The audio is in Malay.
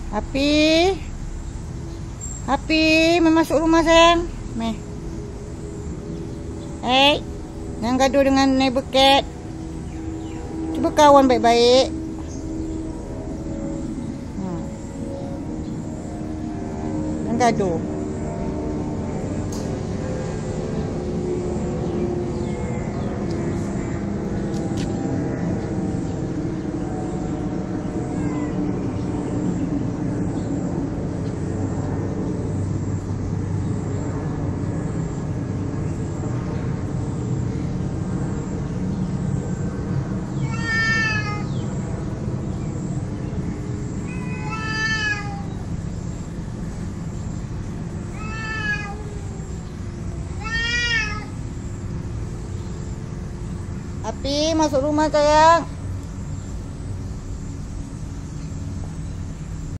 Api. Api, mai masuk rumah sayang. Mai. Hey. Jangan gaduh dengan neighbor cat. Cuba kawan baik-baik. Jangan gaduh. Api, masuk rumah sayang.